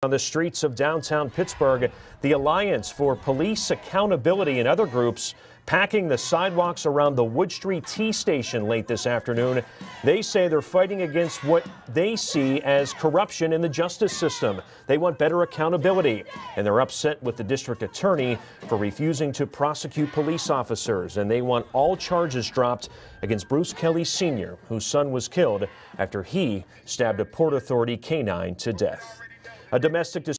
On the streets of downtown Pittsburgh, the Alliance for Police Accountability and other groups packing the sidewalks around the Wood Street T station late this afternoon. They say they're fighting against what they see as corruption in the justice system. They want better accountability, and they're upset with the district attorney for refusing to prosecute police officers. And they want all charges dropped against Bruce Kelly Sr., whose son was killed after he stabbed a Port Authority canine to death. A domestic